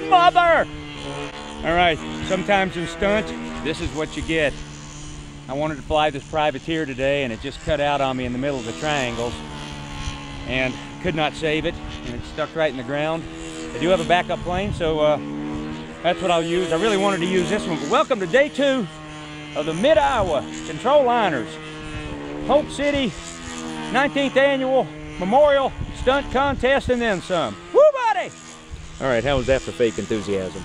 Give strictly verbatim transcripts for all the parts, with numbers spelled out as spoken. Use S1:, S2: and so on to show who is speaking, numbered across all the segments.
S1: mother! All right, sometimes in Stunt, this is what you get. I wanted to fly this privateer today, and it just cut out on me in the middle of the triangles, and could not save it, and it stuck right in the ground. I do have a backup plane, so uh, that's what I'll use. I really wanted to use this one, but welcome to day two of the Mid-Iowa Control Liners. Polk City, nineteenth Annual Memorial Stunt Contest, and then some. Woo, buddy! All right, how was that for fake enthusiasm?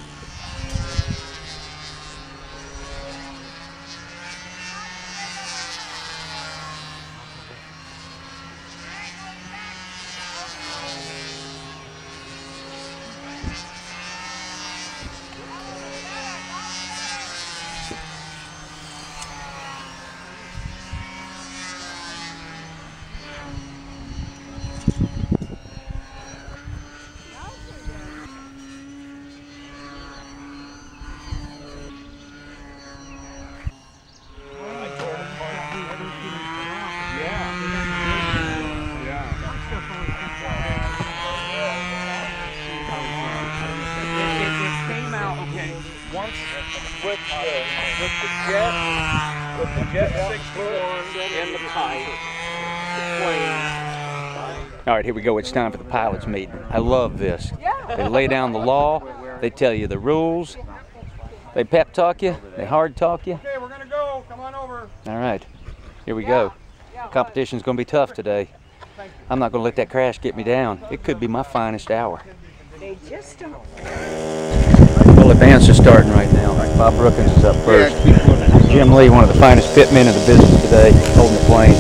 S2: Once with the, with the jet, with the jet sixty-one in the pipe, the plane.
S1: All right, here we go. It's time for the pilots meeting. I love this. They lay down the law. They tell you the rules. They pep talk you. They hard talk you.
S2: Okay, we're gonna go. Come on over.
S1: All right, here we go. Competition's gonna be tough today. I'm not gonna let that crash get me down. It could be my finest hour.
S3: They just don't.
S1: Well, advance is starting right now. Bob Brookins is up first. Jim Lee, one of the finest pitmen in the business today, holding the plane.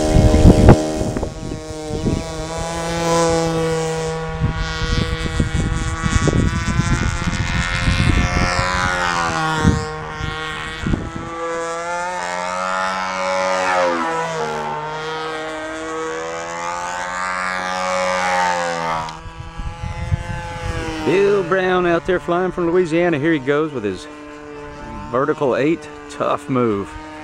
S1: Bill Brown out there flying from Louisiana. Here he goes with his vertical eight. Tough move.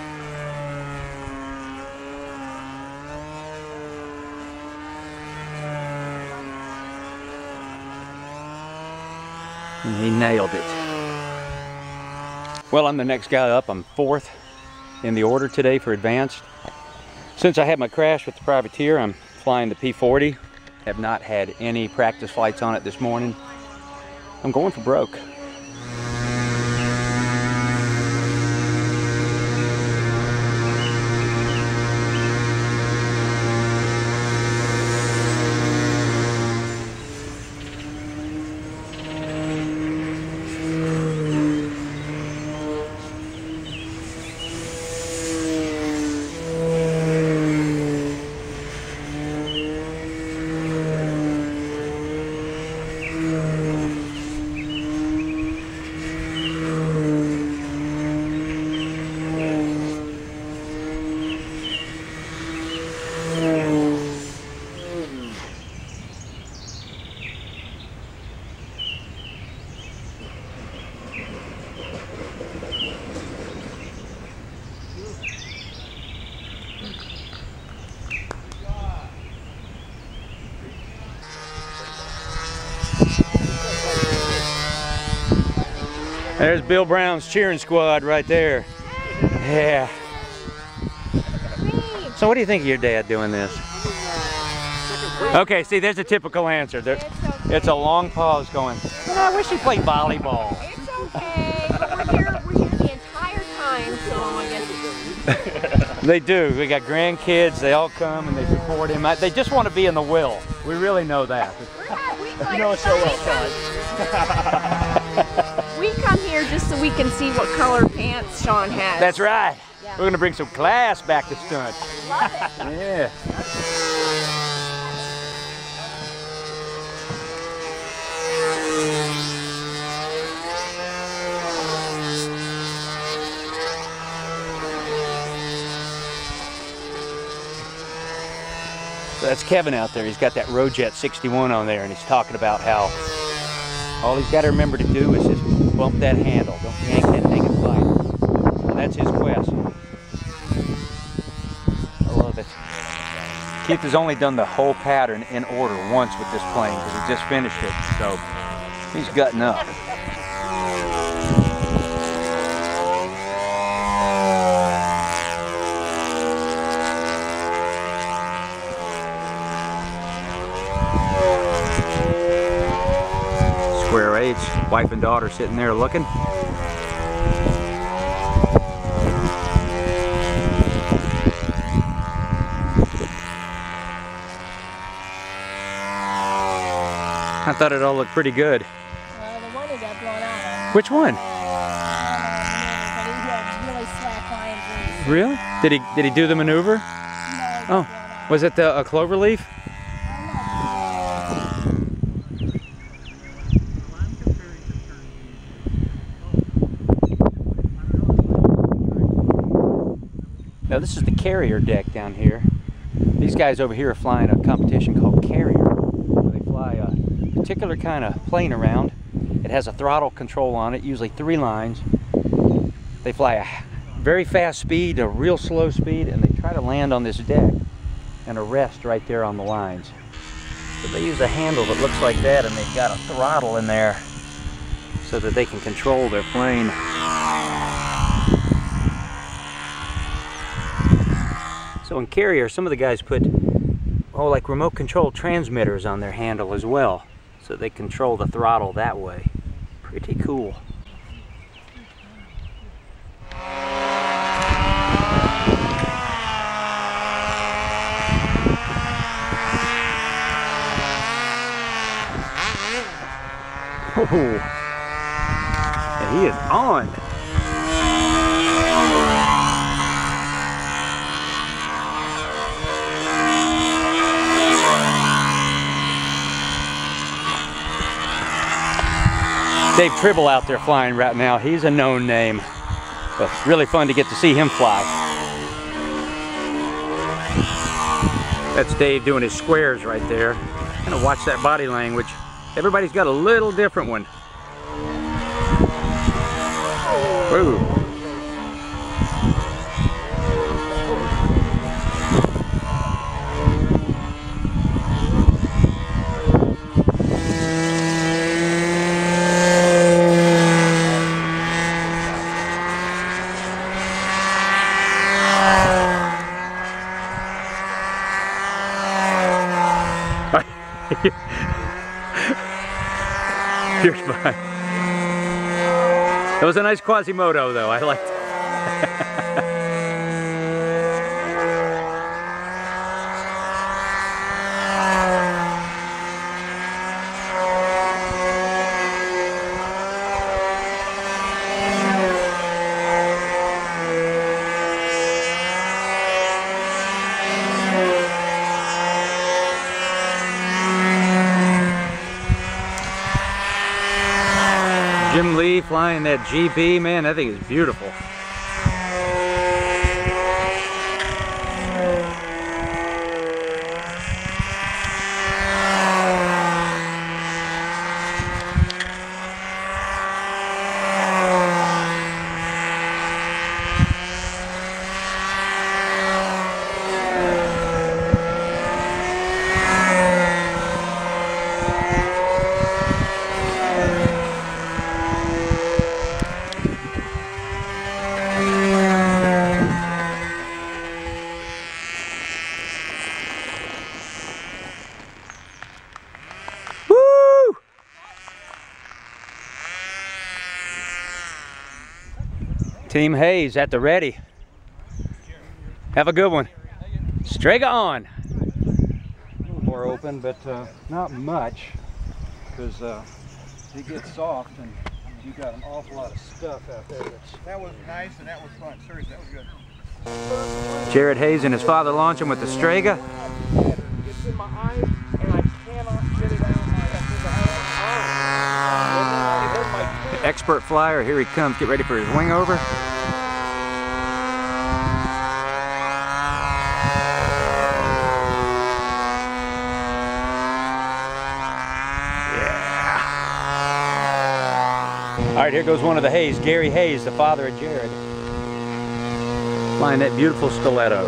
S1: And he nailed it. Well, I'm the next guy up. I'm fourth in the order today for advanced. Since I had my crash with the privateer, I'm flying the P forty. Have not had any practice flights on it this morning. I'm going for broke. There's Bill Brown's cheering squad right there. Yeah. So what do you think of your dad doing this? Okay, see, there's a typical answer. There, it's, okay. It's a long pause going, well, I wish he played volleyball.
S3: It's okay, but we're here, we're here the entire time, so I guess.
S1: They do. We got grandkids. They all come and they support him. They just want to be in the will. We really know that.
S3: You know it so well, Sean. We come here just so we can see what color pants Sean has.
S1: That's right.
S3: Yeah.
S1: We're going to bring some class back to Stunt.
S3: Love it.
S1: Yeah. So that's Kevin out there. He's got that Rojet sixty-one on there, and he's talking about how all he's got to remember to do is just bump that handle. Don't yank that thing and fight. And that's his quest. I love it. Keith has only done the whole pattern in order once with this plane because he just finished it. So he's gutting up. our age, wife and daughter sitting there looking. I thought it all looked pretty good.
S3: Well, the one that got blown out.
S1: Which one?
S3: But he had really slack lines.
S1: Really? Did he did he do the maneuver?
S3: No, it got
S1: Oh,
S3: blown out.
S1: was it the a clover leaf? Now this is the carrier deck down here. These guys over here are flying a competition called Carrier, where they fly a particular kind of plane around. It has a throttle control on it, usually three lines. They fly a very fast speed, a real slow speed, and they try to land on this deck and arrest right there on the lines. So they use a handle that looks like that, and they've got a throttle in there so that they can control their plane. So in Carrier, some of the guys put, oh, like remote control transmitters on their handle as well, so they control the throttle that way. Pretty cool. Oh, and he is on. Dave Tribble out there flying right now. He's a known name, but really fun to get to see him fly. That's Dave doing his squares right there. Kind of watch that body language. Everybody's got a little different one. Whoa. Here's mine. It was a nice Quasimodo though, I liked it. Jim Lee flying that G B, man, that thing is beautiful. Team Hayes at the ready. Have a good one. Strega on.
S4: A little more open, but uh, not much, because uh, it gets soft and you got an awful lot of stuff out there. That's...
S2: That was nice and that was fun. Seriously, that was good.
S1: Jared Hayes and his father launching with the Strega.
S2: It's in my eyes and I cannot get it out of my eye.
S1: The expert flyer, here he comes. Get ready for his wing over. All right, here goes one of the Hayes, Gary Hayes, the father of Jared, flying that beautiful stiletto.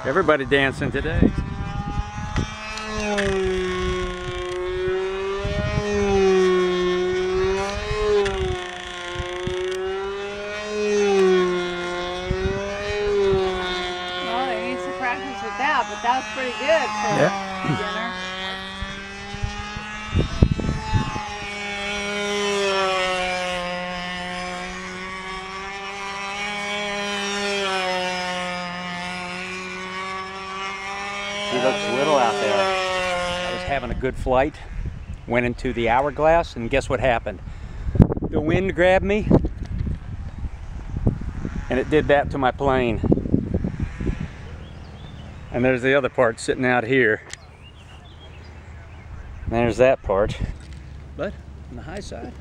S1: Everybody dancing today.
S3: Well, they need to practice with that, but that was pretty good for
S1: Yeah.
S3: a beginner.
S1: He looks little out there. I was having a good flight, went into the hourglass, and guess what happened? The wind grabbed me, and it did that to my plane. And there's the other part sitting out here. And there's that part. But on the high side,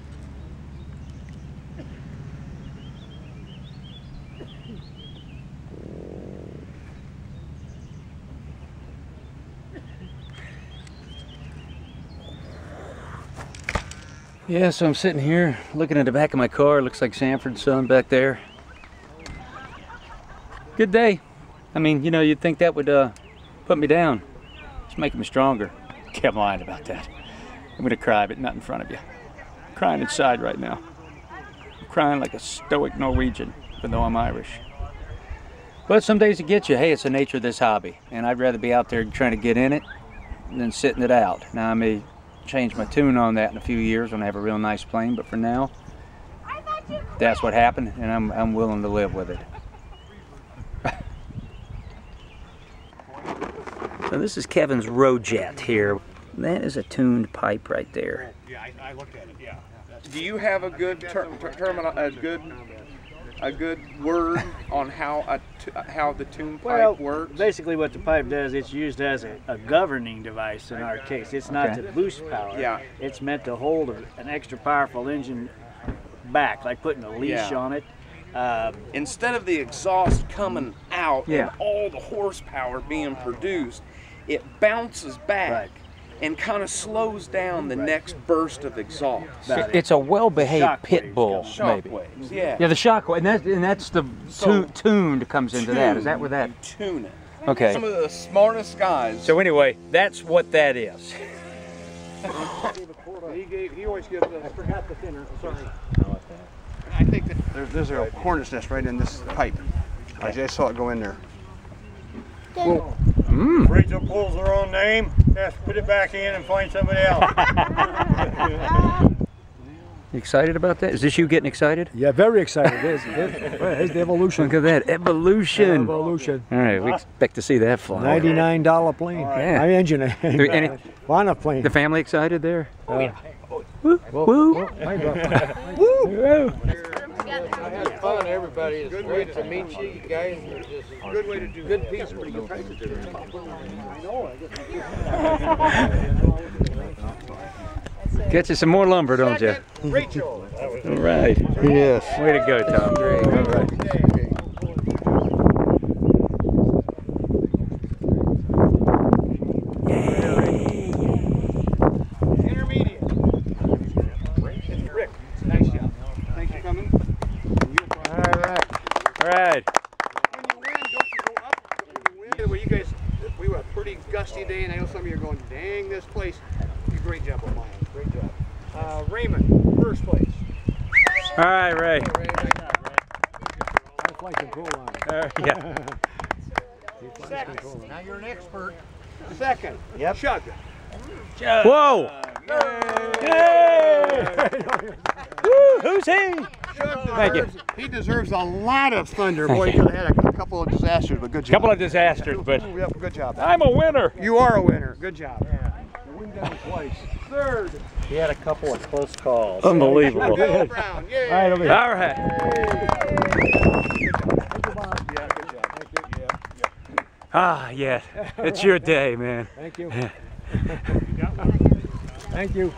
S1: yeah, so I'm sitting here looking at the back of my car. It looks like Sanford's sun back there. Good day. I mean, you know, you'd think that would uh, put me down. It's making me stronger. Kept lying about that. I'm gonna cry, but not in front of you. I'm crying inside right now. I'm crying like a stoic Norwegian, even though I'm Irish. But some days it gets you. Hey, it's the nature of this hobby, and I'd rather be out there trying to get in it than sitting it out. Now I may change my tune on that in a few years when I have a real nice plane, but for now, that's what happened, and I'm, I'm willing to live with it. So this is Kevin's Rojet here. That is a tuned pipe right there.
S2: Yeah, I, I looked at it. Yeah. Do you have a good ter ter terminal, a good, a good word on how a t how the tune pipe
S5: well,
S2: works?
S5: Basically, what the pipe does, it's used as a, a governing device in our case. It's not
S1: Okay.
S5: to boost power.
S2: Yeah.
S5: It's meant to hold a, an extra powerful engine back, like putting a leash
S2: Yeah.
S5: on it. Um,
S2: Instead of the exhaust coming out
S1: Yeah.
S2: and all the horsepower being produced, it bounces back
S5: Right.
S2: and kind of slows down the next burst of exhaust.
S5: About it.
S1: It's a well-behaved
S5: Shock
S1: pit
S5: waves
S1: bull,
S5: come.
S2: Shock
S1: maybe.
S2: waves, yeah.
S1: Yeah, the shock wave, and, that, and that's the
S2: So,
S1: tu tuned comes into that. Is that where that?
S2: You tune it.
S1: Okay.
S2: Some of the smartest guys.
S1: So anyway, that's what that is.
S6: He gave. He always gives us. I forgot the thinner. Sorry.
S2: I think that
S6: There's, there's a hornet's nest right in this pipe. I just saw it go in there.
S1: Mm.
S7: Rachel pulls her own name, has to put it back in and find somebody else.
S1: You excited about that? Is this you getting excited?
S8: Yeah, very excited. It is. It is. It's the evolution.
S1: Look at that, evolution.
S8: Evolution.
S1: All right, we expect to see that fly.
S8: ninety-nine dollar plane.
S1: Yeah.
S8: My engine.
S1: Any-
S8: Why not plane?
S1: The family excited there?
S8: Oh, yeah.
S1: Woo, woo.
S8: Well, I got-
S1: Woo.
S2: I had fun, everybody. It's great to meet you. You guys are just good way to do good piece, pretty good practice.
S1: Get you some more lumber, don't you?
S2: Rachel.
S1: All right.
S8: Yes.
S1: Way to go, Tom. Great. All right.
S2: Intermediate. Rick, nice job. Thanks for coming.
S1: All right. All right.
S2: When you win, don't you go up? When you win, well, you guys, we were a pretty gusty day, and I know some of you are going, dang, this place. You did a great job on mine. Great job. Uh, Raymond, first place.
S1: All right, Ray.
S2: Ray, nice job, Ray.
S8: I flight control on it.
S1: Uh, yeah.
S2: Second. Now you're an expert. Second.
S8: Yep.
S2: Chug.
S1: Whoa! Yay! Woo, who's he? Thank you.
S6: He deserves a lot of thunder. Boy, he could have had a, a couple of disasters, but good job.
S1: Couple of disasters, but
S6: Ooh, yep, good job.
S1: I'm a winner.
S6: You are a winner. Good job.
S8: Win down twice.
S2: Third.
S5: he had a couple of close calls.
S1: Unbelievable.
S2: Bill Brown. Yay.
S8: All right, over here.
S1: All right.
S2: Yeah, good job. Thank you. Yeah.
S1: Ah, yeah. It's your day, man.
S8: Thank you. Thank you.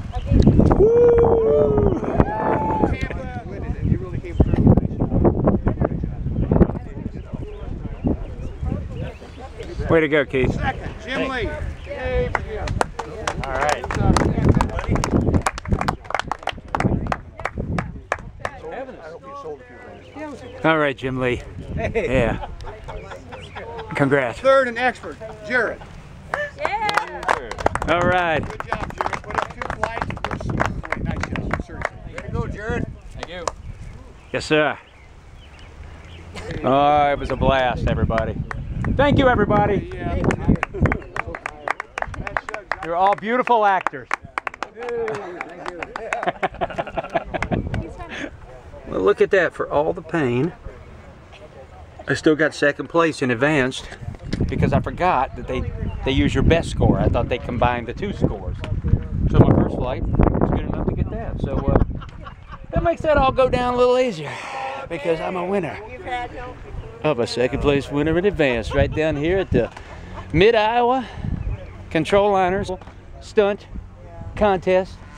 S2: Tampa. You really came through.
S1: Way to go, Keith.
S2: Second, Jim Lee. Yay for Jim.
S1: All right. All right, Jim Lee. Yeah. Congrats.
S2: Third and expert, Jared.
S3: Yeah.
S1: All right.
S2: Good job, Jared. Put up two flights and go smoothly. Nice job. Seriously. Way to go, Jared.
S5: Thank you.
S1: Yes, sir. Oh, it was a blast, everybody. Thank you, everybody.
S2: Yeah.
S1: You're all beautiful actors. Well, look at that. For all the pain, I still got second place in advanced because I forgot that they they use your best score. I thought they combined the two scores. So my first flight was good enough to get that. So uh, that makes that all go down a little easier because I'm a winner of a second place winner in advanced right down here at the Mid-Iowa Control Liners Stunt Contest